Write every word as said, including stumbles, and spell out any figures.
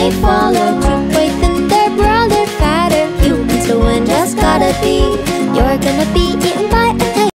they follow. Two boys and their brother fatter. Humans, the one just gotta be. You're gonna be eaten